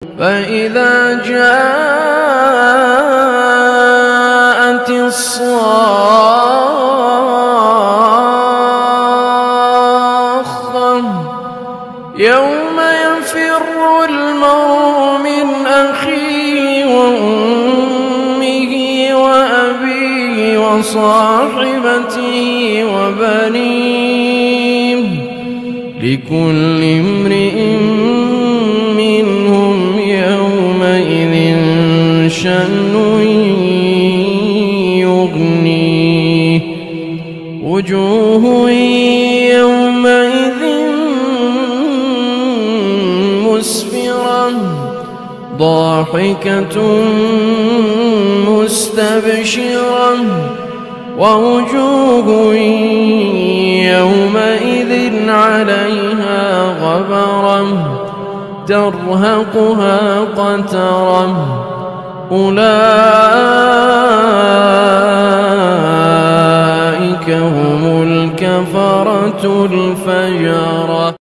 فإذا جاءت الصاخة يوم يفر المرء من أخيه وأمه وأبيه وصاحبته وبنيه لكل امرئ منهم يومئذ شأن يغنيه وجوه يومئذ مسفرة ضاحكة مستبشرة ووجوه يومئذ عليها غبرة ترهقها قترة أولئك هم الكفرة الفجرة.